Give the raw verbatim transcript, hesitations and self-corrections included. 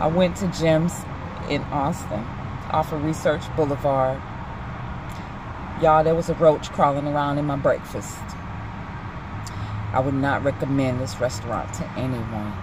I went to Jim's in Austin off of Research Boulevard. Y'all, there was a roach crawling around in my breakfast. I would not recommend this restaurant to anyone.